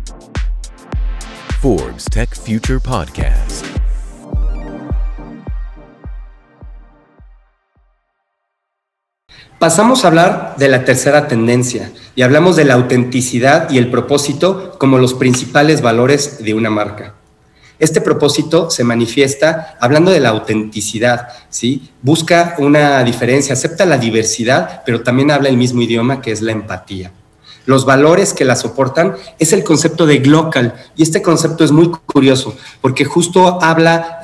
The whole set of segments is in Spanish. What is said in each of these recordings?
Forbes Tech Future Podcast. Pasamos a hablar de la tercera tendencia y hablamos de la autenticidad y el propósito como los principales valores de una marca. Este propósito se manifiesta hablando de la autenticidad, ¿sí? Busca una diferencia, acepta la diversidad, pero también habla el mismo idioma que es la empatía. Los valores que la soportan es el concepto de glocal, y este concepto es muy curioso porque justo habla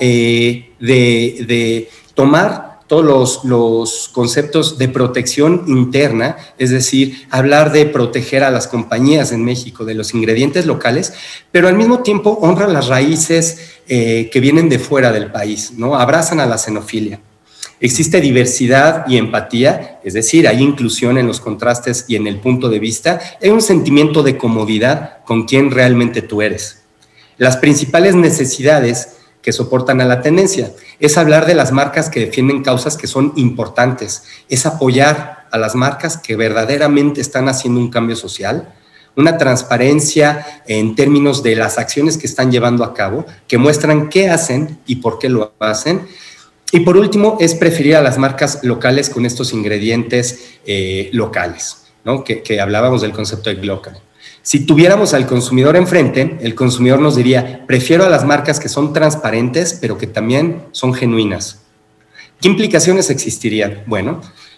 de tomar todos los conceptos de protección interna, es decir, hablar de proteger a las compañías en México, de los ingredientes locales, pero al mismo tiempo honra las raíces que vienen de fuera del país, ¿no? Abrazan a la xenofilia. Existe diversidad y empatía, es decir, hay inclusión en los contrastes y en el punto de vista, hay un sentimiento de comodidad con quien realmente tú eres. Las principales necesidades que soportan a la tendencia es hablar de las marcas que defienden causas que son importantes, es apoyar a las marcas que verdaderamente están haciendo un cambio social, una transparencia en términos de las acciones que están llevando a cabo, que muestran qué hacen y por qué lo hacen. Y por último, es preferir a las marcas locales con estos ingredientes locales, ¿no? Que hablábamos del concepto de local. Si tuviéramos al consumidor enfrente, el consumidor nos diría, prefiero a las marcas que son transparentes, pero que también son genuinas. ¿Qué implicaciones existirían? Bueno,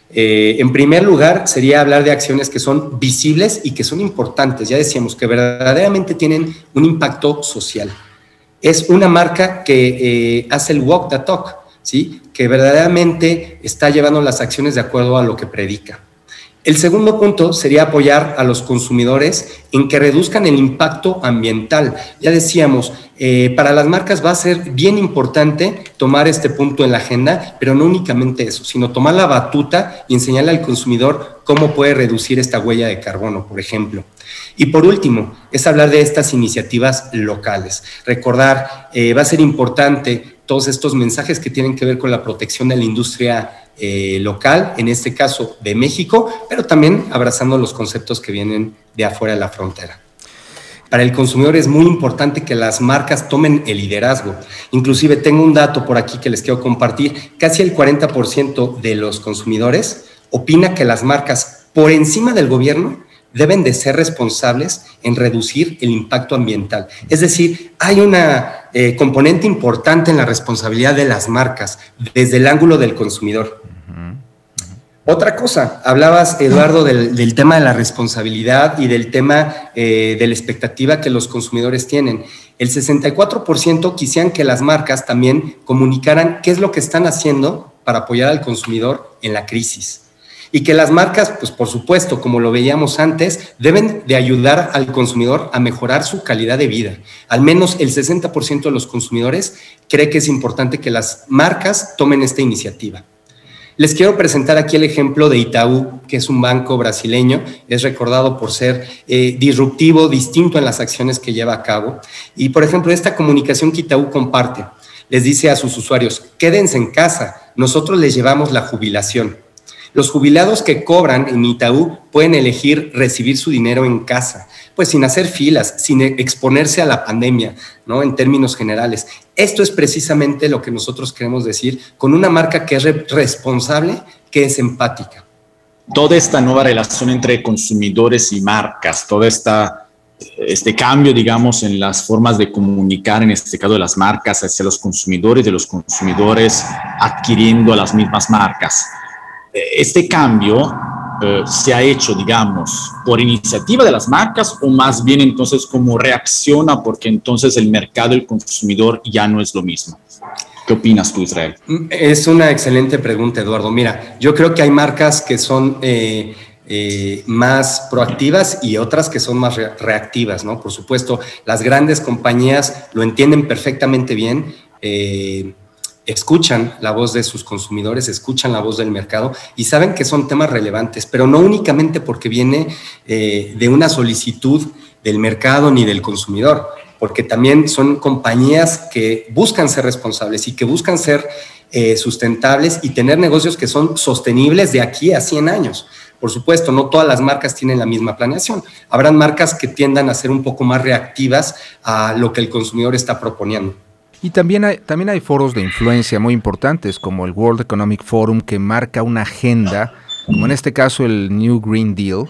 en primer lugar, sería hablar de acciones que son visibles y que son importantes. Ya decíamos que verdaderamente tienen un impacto social. Es una marca que hace el walk the talk, ¿sí? Que verdaderamente está llevando las acciones de acuerdo a lo que predica. El segundo punto sería apoyar a los consumidores en que reduzcan el impacto ambiental. Ya decíamos, para las marcas va a ser bien importante tomar este punto en la agenda, pero no únicamente eso, sino tomar la batuta y enseñarle al consumidor cómo puede reducir esta huella de carbono, por ejemplo. Y por último, es hablar de estas iniciativas locales. Recordar, va a ser importante todos estos mensajes que tienen que ver con la protección de la industria local, en este caso de México, pero también abrazando los conceptos que vienen de afuera de la frontera. Para el consumidor es muy importante que las marcas tomen el liderazgo. Inclusive tengo un dato por aquí que les quiero compartir. Casi el 40% de los consumidores opina que las marcas, por encima del gobierno, deben de ser responsables en reducir el impacto ambiental. Es decir, hay una componente importante en la responsabilidad de las marcas desde el ángulo del consumidor. Otra cosa, hablabas, Eduardo, del tema de la responsabilidad y del tema de la expectativa que los consumidores tienen. El 64% quisieran que las marcas también comunicaran qué es lo que están haciendo para apoyar al consumidor en la crisis. Y que las marcas, pues por supuesto, como lo veíamos antes, deben de ayudar al consumidor a mejorar su calidad de vida. Al menos el 60% de los consumidores cree que es importante que las marcas tomen esta iniciativa. Les quiero presentar aquí el ejemplo de Itaú, que es un banco brasileño, es recordado por ser disruptivo, distinto en las acciones que lleva a cabo. Y, por ejemplo, esta comunicación que Itaú comparte, les dice a sus usuarios, quédense en casa, nosotros les llevamos la jubilación. Los jubilados que cobran en Itaú pueden elegir recibir su dinero en casa, pues sin hacer filas, sin exponerse a la pandemia, ¿no? En términos generales. Esto es precisamente lo que nosotros queremos decir con una marca que es responsable, que es empática. Toda esta nueva relación entre consumidores y marcas, todo este cambio, digamos, en las formas de comunicar, en este caso de las marcas hacia los consumidores, de los consumidores adquiriendo las mismas marcas. Este cambio se ha hecho, digamos, por iniciativa de las marcas o más bien entonces como reacciona porque entonces el mercado, el consumidor ya no es lo mismo. ¿Qué opinas tú, Israel? Es una excelente pregunta, Eduardo. Mira, yo creo que hay marcas que son más proactivas y otras que son más reactivas, ¿no? Por supuesto, las grandes compañías lo entienden perfectamente bien, escuchan la voz de sus consumidores, escuchan la voz del mercado y saben que son temas relevantes, pero no únicamente porque viene de una solicitud del mercado ni del consumidor, porque también son compañías que buscan ser responsables y que buscan ser sustentables y tener negocios que son sostenibles de aquí a 100 años. Por supuesto, no todas las marcas tienen la misma planeación. Habrán marcas que tiendan a ser un poco más reactivas a lo que el consumidor está proponiendo. Y también hay foros de influencia muy importantes, como el World Economic Forum, que marca una agenda, como en este caso el New Green Deal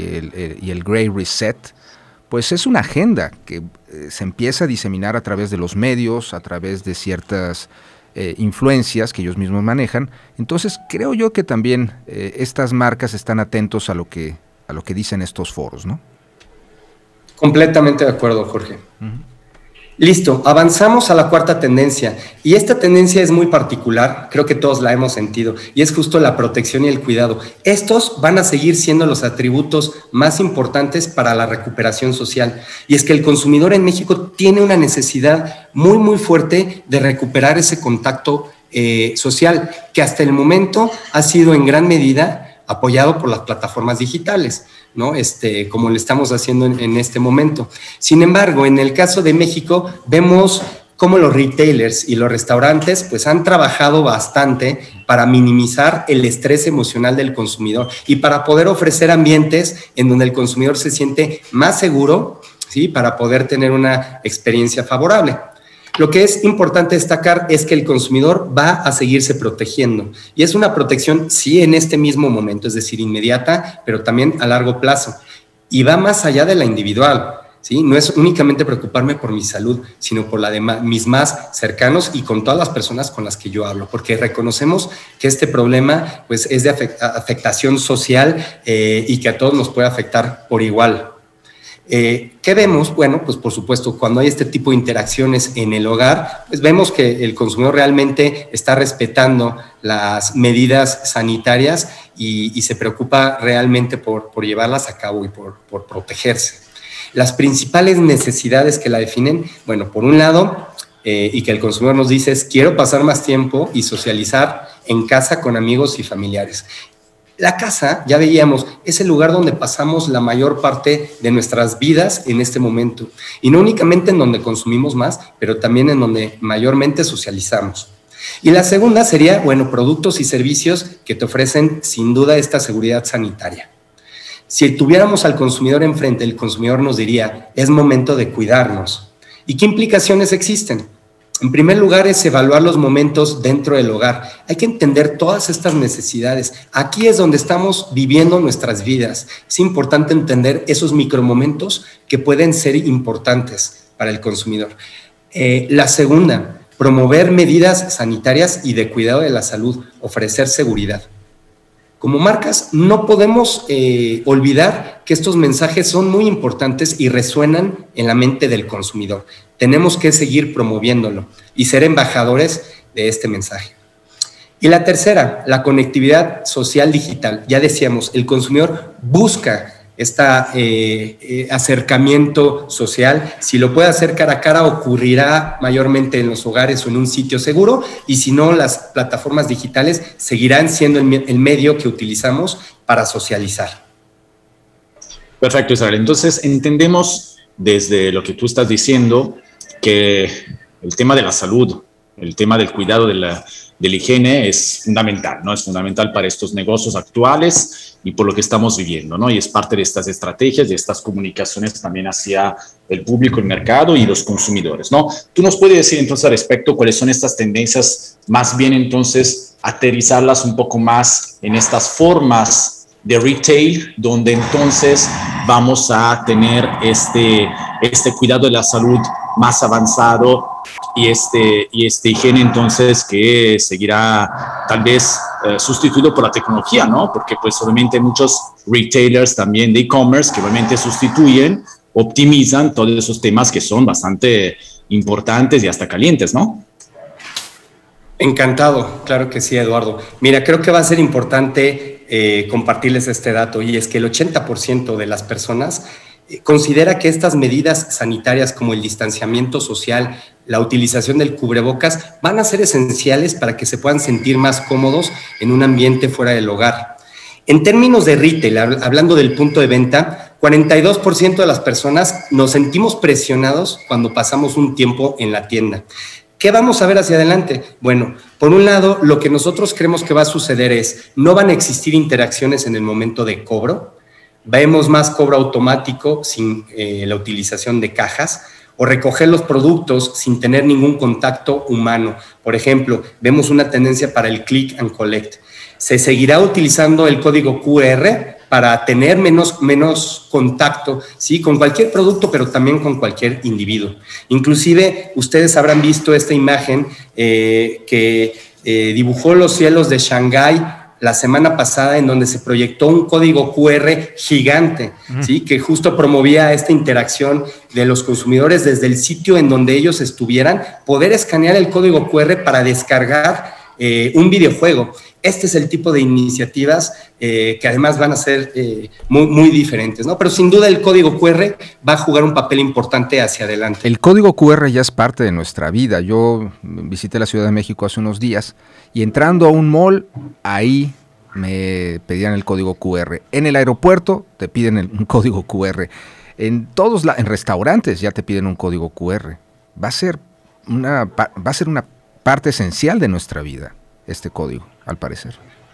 y el Great Reset. Pues es una agenda que se empieza a diseminar a través de los medios, a través de ciertas influencias que ellos mismos manejan. Entonces creo yo que también estas marcas están atentos a lo que dicen estos foros, ¿no? Completamente de acuerdo, Jorge. Uh-huh. Listo, avanzamos a la cuarta tendencia, y esta tendencia es muy particular, creo que todos la hemos sentido, y es justo la protección y el cuidado. Estos van a seguir siendo los atributos más importantes para la recuperación social, y es que el consumidor en México tiene una necesidad muy, muy fuerte de recuperar ese contacto social, que hasta el momento ha sido en gran medida apoyado por las plataformas digitales, ¿no? Como lo estamos haciendo en este momento. Sin embargo, en el caso de México, vemos cómo los retailers y los restaurantes pues han trabajado bastante para minimizar el estrés emocional del consumidor y para poder ofrecer ambientes en donde el consumidor se siente más seguro, ¿sí? Para poder tener una experiencia favorable. Lo que es importante destacar es que el consumidor va a seguirse protegiendo, y es una protección sí en este mismo momento, es decir, inmediata, pero también a largo plazo, y va más allá de la individual, ¿sí? No es únicamente preocuparme por mi salud, sino por la de mis más cercanos y con todas las personas con las que yo hablo, porque reconocemos que este problema pues, es de afectación social y que a todos nos puede afectar por igual. ¿Qué vemos? Bueno, pues por supuesto, cuando hay este tipo de interacciones en el hogar, pues vemos que el consumidor realmente está respetando las medidas sanitarias y se preocupa realmente por llevarlas a cabo y por protegerse. Las principales necesidades que la definen, bueno, por un lado, y que el consumidor nos dice es: quiero pasar más tiempo y socializar en casa con amigos y familiares. La casa, ya veíamos, es el lugar donde pasamos la mayor parte de nuestras vidas en este momento. Y no únicamente en donde consumimos más, pero también en donde mayormente socializamos. Y la segunda sería, bueno, productos y servicios que te ofrecen sin duda esta seguridad sanitaria. Si tuviéramos al consumidor enfrente, el consumidor nos diría, es momento de cuidarnos. ¿Y qué implicaciones existen? En primer lugar es evaluar los momentos dentro del hogar. Hay que entender todas estas necesidades. Aquí es donde estamos viviendo nuestras vidas. Es importante entender esos micromomentos que pueden ser importantes para el consumidor. La segunda, promover medidas sanitarias y de cuidado de la salud, ofrecer seguridad. Como marcas no podemos olvidar que estos mensajes son muy importantes y resuenan en la mente del consumidor. Tenemos que seguir promoviéndolo y ser embajadores de este mensaje. Y la tercera, la conectividad social digital. Ya decíamos, el consumidor busca este acercamiento social. Si lo puede hacer cara a cara, ocurrirá mayormente en los hogares o en un sitio seguro, y si no, las plataformas digitales seguirán siendo el medio que utilizamos para socializar. Perfecto, Israel. Entonces, entendemos desde lo que tú estás diciendo que el tema de la salud, el tema del cuidado de la higiene es fundamental, ¿no? Es fundamental para estos negocios actuales y por lo que estamos viviendo, ¿no? Y es parte de estas estrategias, de estas comunicaciones también hacia el público, el mercado y los consumidores, ¿no? ¿Tú nos puedes decir entonces al respecto cuáles son estas tendencias, más bien entonces aterrizarlas un poco más en estas formas de retail, donde entonces vamos a tener este cuidado de la salud más avanzado y este higiene entonces que seguirá tal vez sustituido por la tecnología, ¿no? Porque pues obviamente muchos retailers también de e-commerce que obviamente sustituyen, optimizan todos esos temas que son bastante importantes y hasta calientes, ¿no? Encantado, claro que sí, Eduardo. Mira, creo que va a ser importante compartirles este dato, y es que el 80% de las personas considera que estas medidas sanitarias como el distanciamiento social, la utilización del cubrebocas, van a ser esenciales para que se puedan sentir más cómodos en un ambiente fuera del hogar. En términos de retail, hablando del punto de venta, 42% de las personas nos sentimos presionados cuando pasamos un tiempo en la tienda. ¿Qué vamos a ver hacia adelante? Bueno, por un lado, lo que nosotros creemos que va a suceder es, no van a existir interacciones en el momento de cobro, vemos más cobro automático sin la utilización de cajas, o recoger los productos sin tener ningún contacto humano. Por ejemplo, vemos una tendencia para el click and collect. Se seguirá utilizando el código QR para tener menos contacto, ¿sí? Con cualquier producto, pero también con cualquier individuo. Inclusive, ustedes habrán visto esta imagen que dibujó los cielos de Shanghái la semana pasada, en donde se proyectó un código QR gigante, ¿sí? Que justo promovía esta interacción de los consumidores desde el sitio en donde ellos estuvieran, poder escanear el código QR para descargar un videojuego. Este es el tipo de iniciativas que además van a ser muy diferentes, ¿no? Pero sin duda el código QR va a jugar un papel importante hacia adelante. El código QR ya es parte de nuestra vida. Yo visité la Ciudad de México hace unos días y entrando a un mall, ahí me pedían el código QR. En el aeropuerto te piden un código QR. En restaurantes ya te piden un código QR. Va a ser una parte esencial de nuestra vida, este código, al parecer.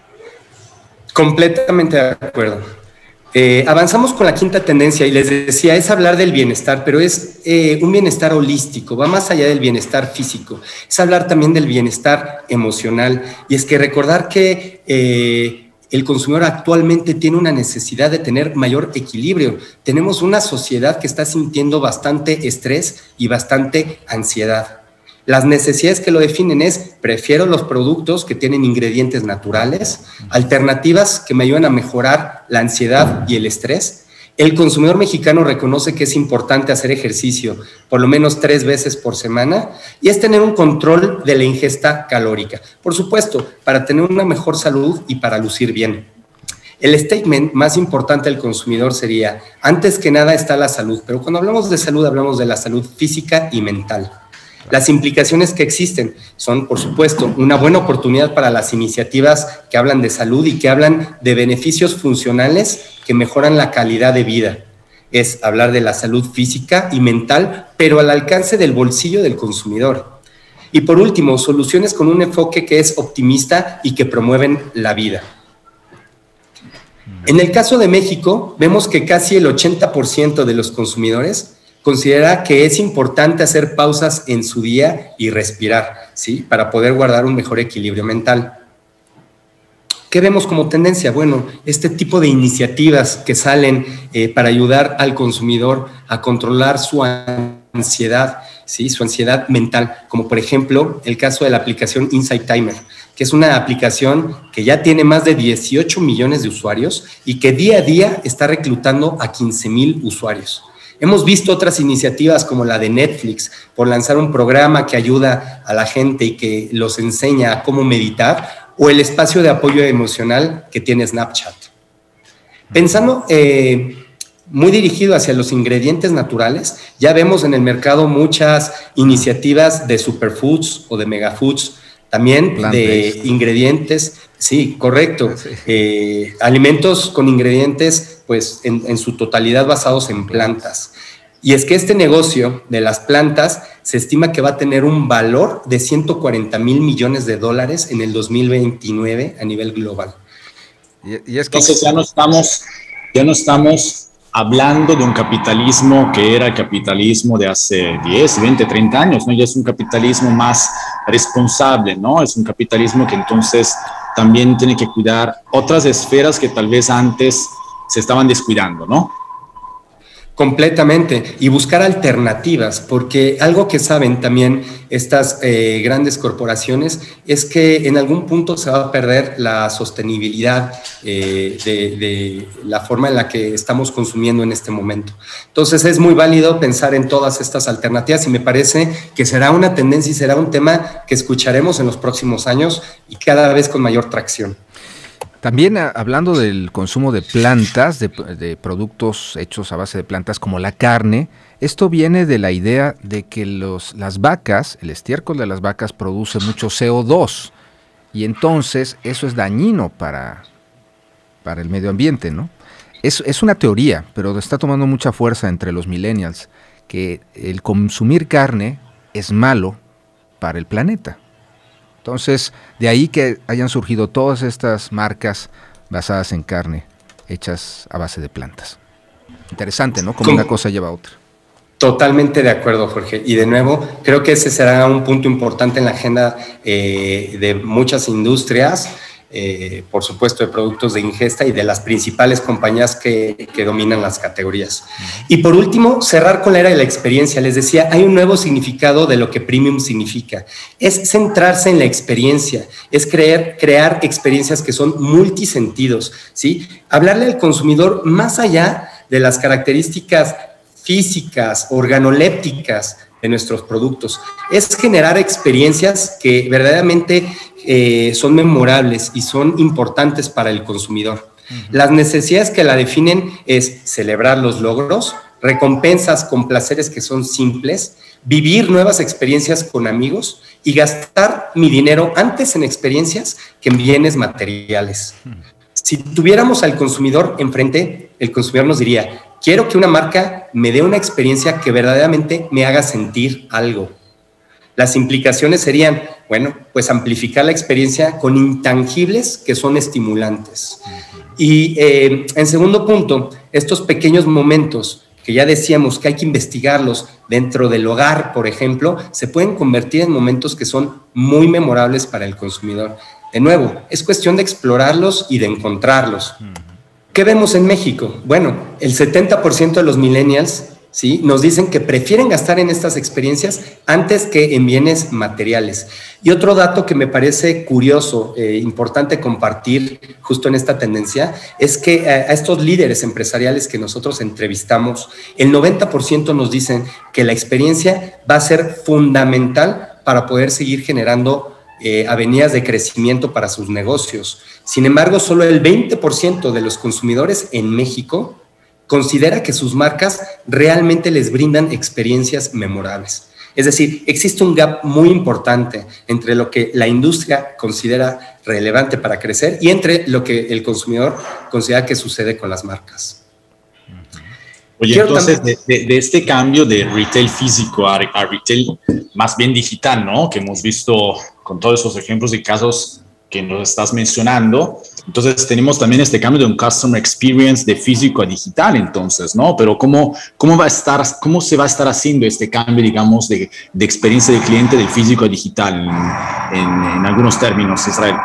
Completamente de acuerdo. Avanzamos con la quinta tendencia y les decía, es hablar del bienestar, pero es un bienestar holístico, va más allá del bienestar físico, es hablar también del bienestar emocional. Y es que recordar que el consumidor actualmente tiene una necesidad de tener mayor equilibrio. Tenemos una sociedad que está sintiendo bastante estrés y bastante ansiedad. Las necesidades que lo definen es, prefiero los productos que tienen ingredientes naturales, alternativas que me ayudan a mejorar la ansiedad y el estrés. El consumidor mexicano reconoce que es importante hacer ejercicio por lo menos 3 veces por semana y es tener un control de la ingesta calórica. Por supuesto, para tener una mejor salud y para lucir bien. El statement más importante del consumidor sería, antes que nada está la salud, pero cuando hablamos de salud, hablamos de la salud física y mental. Las implicaciones que existen son, por supuesto, una buena oportunidad para las iniciativas que hablan de salud y que hablan de beneficios funcionales que mejoran la calidad de vida. Es hablar de la salud física y mental, pero al alcance del bolsillo del consumidor. Y por último, soluciones con un enfoque que es optimista y que promueven la vida. En el caso de México, vemos que casi el 80% de los consumidores considera que es importante hacer pausas en su día y respirar, ¿sí? Para poder guardar un mejor equilibrio mental. ¿Qué vemos como tendencia? Bueno, este tipo de iniciativas que salen para ayudar al consumidor a controlar su ansiedad, ¿sí? Su ansiedad mental, como por ejemplo el caso de la aplicación Insight Timer, que es una aplicación que ya tiene más de 18 millones de usuarios y que día a día está reclutando a 15,000 usuarios. Hemos visto otras iniciativas como la de Netflix por lanzar un programa que ayuda a la gente y que los enseña a cómo meditar, o el espacio de apoyo emocional que tiene Snapchat. Pensando muy dirigido hacia los ingredientes naturales, ya vemos en el mercado muchas iniciativas de superfoods o de megafoods, también de ingredientes, sí, correcto, alimentos con ingredientes pues en su totalidad basados en plantas. Y es que este negocio de las plantas se estima que va a tener un valor de 140,000 millones de dólares en el 2029 a nivel global. Y es que entonces ya no estamos hablando de un capitalismo que era el capitalismo de hace 10, 20, 30 años, ¿no? Ya es un capitalismo más responsable, ¿no? Es un capitalismo que entonces también tiene que cuidar otras esferas que tal vez antes se estaban descuidando, ¿no? Completamente, y buscar alternativas, porque algo que saben también estas grandes corporaciones es que en algún punto se va a perder la sostenibilidad de la forma en la que estamos consumiendo en este momento. Entonces es muy válido pensar en todas estas alternativas y me parece que será una tendencia y será un tema que escucharemos en los próximos años y cada vez con mayor tracción. También hablando del consumo de plantas, de productos hechos a base de plantas como la carne, esto viene de la idea de que las vacas, el estiércol de las vacas produce mucho CO2 y entonces eso es dañino para el medio ambiente, ¿no? Es una teoría, pero está tomando mucha fuerza entre los millennials, que el consumir carne es malo para el planeta. Entonces, de ahí que hayan surgido todas estas marcas basadas en carne, hechas a base de plantas. Interesante, ¿no? Como una cosa lleva a otra. Totalmente de acuerdo, Jorge. Y de nuevo, creo que ese será un punto importante en la agenda de muchas industrias, por supuesto de productos de ingesta y de las principales compañías que dominan las categorías. Y por último, cerrar con la era de la experiencia. Les decía, hay un nuevo significado de lo que premium significa. Es centrarse en la experiencia, es crear experiencias que son multisentidos, ¿sí? Hablarle al consumidor más allá de las características físicas, organolépticas de nuestros productos. Es generar experiencias que verdaderamente son memorables y son importantes para el consumidor. Las necesidades que la definen es celebrar los logros, recompensas con placeres que son simples, vivir nuevas experiencias con amigos y gastar mi dinero antes en experiencias que en bienes materiales. Si tuviéramos al consumidor enfrente, el consumidor nos diría: quiero que una marca me dé una experiencia que verdaderamente me haga sentir algo. Las implicaciones serían, bueno, pues amplificar la experiencia con intangibles que son estimulantes. Y en segundo punto, estos pequeños momentos que ya decíamos que hay que investigarlos dentro del hogar, por ejemplo, se pueden convertir en momentos que son muy memorables para el consumidor. De nuevo, es cuestión de explorarlos y de encontrarlos. ¿Qué vemos en México? Bueno, el 70% de los millennials, ¿sí?, nos dicen que prefieren gastar en estas experiencias antes que en bienes materiales. Y otro dato que me parece curioso, importante compartir justo en esta tendencia, es que a estos líderes empresariales que nosotros entrevistamos, el 90% nos dicen que la experiencia va a ser fundamental para poder seguir generando avenidas de crecimiento para sus negocios. Sin embargo, solo el 20% de los consumidores en México considera que sus marcas realmente les brindan experiencias memorables. Es decir, existe un gap muy importante entre lo que la industria considera relevante para crecer y entre lo que el consumidor considera que sucede con las marcas. Oye, entonces, de este cambio de retail físico a retail más bien digital, ¿no?, que hemos visto con todos esos ejemplos y casos que nos estás mencionando, entonces tenemos también este cambio de un customer experience de físico a digital, entonces, ¿no? Pero ¿cómo se va a estar haciendo este cambio, digamos, de experiencia de cliente de físico a digital en algunos términos, Israel?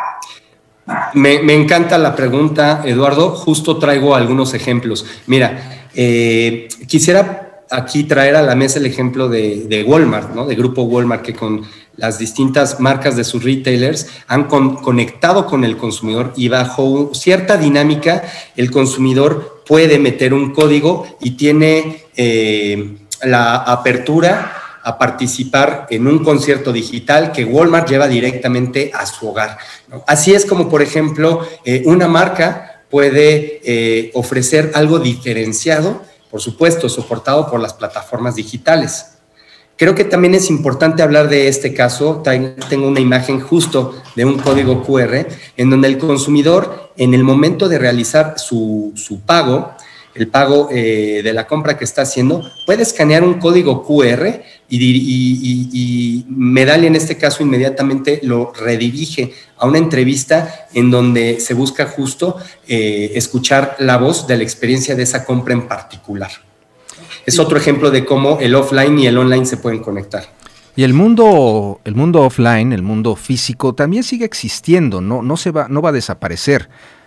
Me encanta la pregunta, Eduardo. Justo traigo algunos ejemplos. Mira, quisiera aquí traer a la mesa el ejemplo de Walmart, ¿no?, de Grupo Walmart, que con las distintas marcas de sus retailers han conectado con el consumidor y bajo cierta dinámica el consumidor puede meter un código y tiene la apertura a participar en un concierto digital que Walmart lleva directamente a su hogar, ¿no? Así es como, por ejemplo, una marca puede ofrecer algo diferenciado, por supuesto, soportado por las plataformas digitales. Creo que también es importante hablar de este caso. Tengo una imagen justo de un código QR en donde el consumidor, en el momento de realizar su pago, el pago de la compra que está haciendo, puede escanear un código QR y Medallia en este caso inmediatamente lo redirige a una entrevista en donde se busca justo escuchar la voz de la experiencia de esa compra en particular. Es otro ejemplo de cómo el offline y el online se pueden conectar. Y el mundo offline, el mundo físico, también sigue existiendo, no va a desaparecer.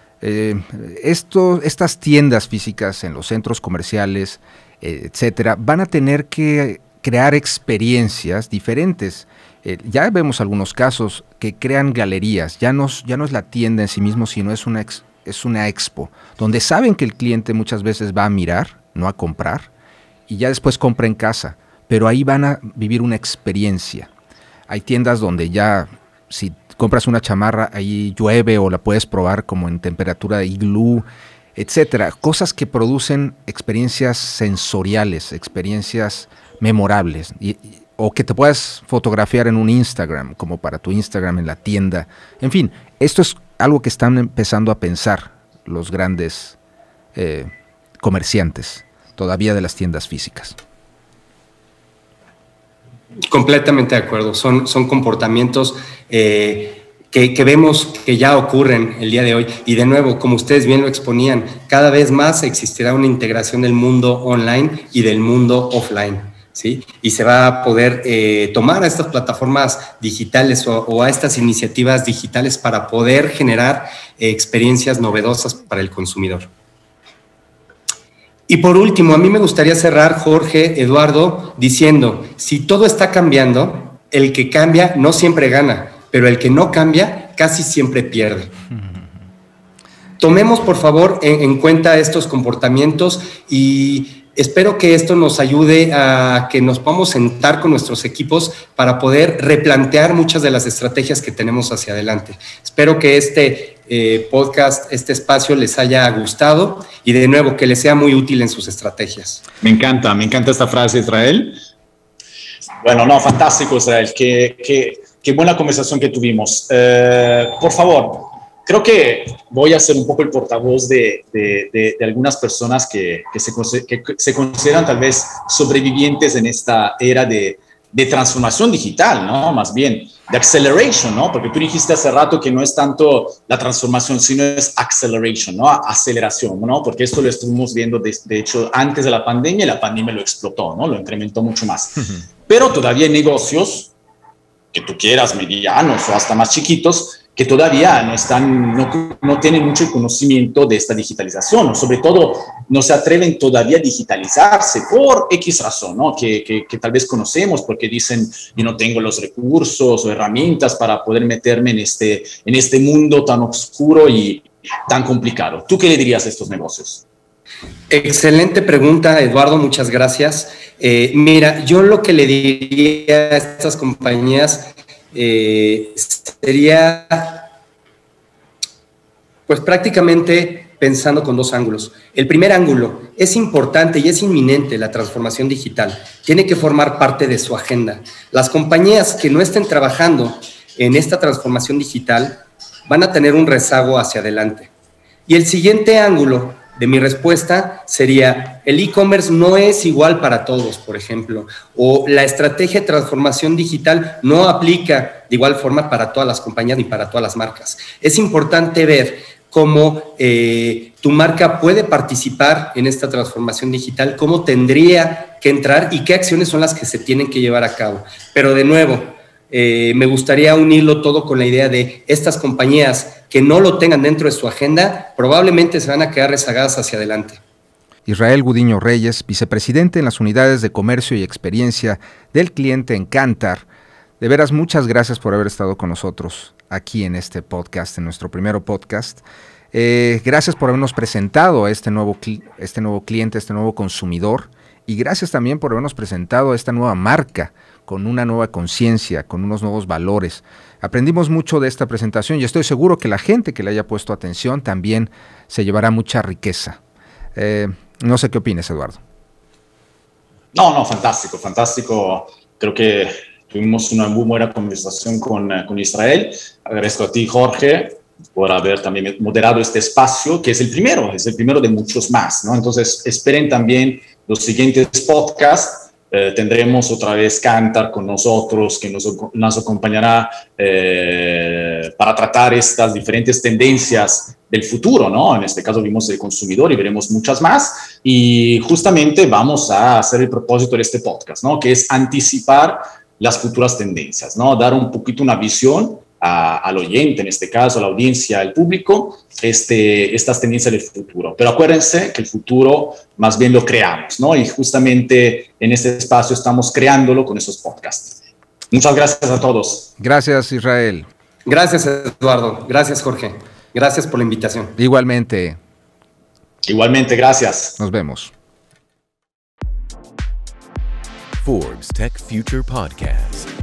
Estas tiendas físicas en los centros comerciales, etcétera, van a tener que crear experiencias diferentes. Ya vemos algunos casos que crean galerías. Ya no es la tienda en sí mismo, sino es una expo, donde saben que el cliente muchas veces va a mirar, no a comprar, y ya después compra en casa, pero ahí van a vivir una experiencia. Hay tiendas donde ya, si compras una chamarra, ahí llueve o la puedes probar como en temperatura de iglú, etcétera. Cosas que producen experiencias sensoriales, experiencias memorables, o que te puedas fotografiar en un Instagram, como para tu Instagram en la tienda. En fin, esto es algo que están empezando a pensar los grandes comerciantes todavía de las tiendas físicas. Completamente de acuerdo. Son comportamientos que vemos que ya ocurren el día de hoy. Y de nuevo, como ustedes bien lo exponían, cada vez más existirá una integración del mundo online y del mundo offline, ¿sí? Y se va a poder tomar a estas plataformas digitales o a estas iniciativas digitales para poder generar experiencias novedosas para el consumidor. Y por último, a mí me gustaría cerrar, Jorge, Eduardo, diciendo, si todo está cambiando, el que cambia no siempre gana, pero el que no cambia casi siempre pierde. Tomemos, por favor, en cuenta estos comportamientos y espero que esto nos ayude a que nos podamos sentar con nuestros equipos para poder replantear muchas de las estrategias que tenemos hacia adelante. Espero que este podcast, este espacio les haya gustado y de nuevo que les sea muy útil en sus estrategias. Me encanta esta frase, Israel. Bueno, no, fantástico, Israel. Qué buena conversación que tuvimos. Por favor, creo que voy a ser un poco el portavoz de algunas personas que se consideran tal vez sobrevivientes en esta era de transformación digital, ¿no? Más bien, de acceleration, ¿no? Porque tú dijiste hace rato que no es tanto la transformación, sino es acceleration, ¿no? Aceleración, ¿no? Porque esto lo estuvimos viendo, de hecho, antes de la pandemia, y la pandemia lo explotó, ¿no? Lo incrementó mucho más. Pero todavía hay negocios que tú quieras, medianos o hasta más chiquitos, que todavía no tienen mucho conocimiento de esta digitalización, o sobre todo no se atreven todavía a digitalizarse por X razón, ¿no? que tal vez conocemos porque dicen, yo no tengo los recursos o herramientas para poder meterme en este mundo tan oscuro y tan complicado. ¿Tú qué le dirías a estos negocios? Excelente pregunta, Eduardo, muchas gracias. Mira, yo lo que le diría a estas compañías sería, pues prácticamente pensando con dos ángulos. El primer ángulo, es importante y es inminente la transformación digital, tiene que formar parte de su agenda. Las compañías que no estén trabajando en esta transformación digital van a tener un rezago hacia adelante. Y el siguiente ángulo de mi respuesta sería, el e-commerce no es igual para todos, por ejemplo, o la estrategia de transformación digital no aplica de igual forma para todas las compañías ni para todas las marcas. Es importante ver cómo tu marca puede participar en esta transformación digital, cómo tendría que entrar y qué acciones son las que se tienen que llevar a cabo. Pero de nuevo, me gustaría unirlo todo con la idea de estas compañías que no lo tengan dentro de su agenda, probablemente se van a quedar rezagadas hacia adelante. Israel Gudiño Reyes, vicepresidente en las unidades de comercio y experiencia del cliente en Kantar. De veras, muchas gracias por haber estado con nosotros aquí en este podcast, en nuestro primer podcast. Gracias por habernos presentado a este nuevo cliente, este nuevo consumidor, y gracias también por habernos presentado a esta nueva marca con una nueva conciencia, con unos nuevos valores. Aprendimos mucho de esta presentación y estoy seguro que la gente que le haya puesto atención también se llevará mucha riqueza. No sé qué opinas, Eduardo. No, fantástico. Creo que tuvimos una muy buena conversación con Israel. Agradezco a ti, Jorge, por haber también moderado este espacio, que es el primero de muchos más, ¿no? Entonces, esperen también los siguientes podcasts. Tendremos otra vez Kantar con nosotros, que nos acompañará para tratar estas diferentes tendencias del futuro, ¿no? En este caso vimos el consumidor y veremos muchas más, y justamente vamos a hacer el propósito de este podcast, ¿no? Que es anticipar las futuras tendencias, ¿no? Dar un poquito una visión al oyente, en este caso, a la audiencia, al público, estas tendencias del futuro. Pero acuérdense que el futuro más bien lo creamos, ¿no? Y justamente en este espacio estamos creándolo con esos podcasts. Muchas gracias a todos. Gracias, Israel. Gracias, Eduardo. Gracias, Jorge. Gracias por la invitación. Igualmente, gracias. Nos vemos. Forbes Tech Future Podcast.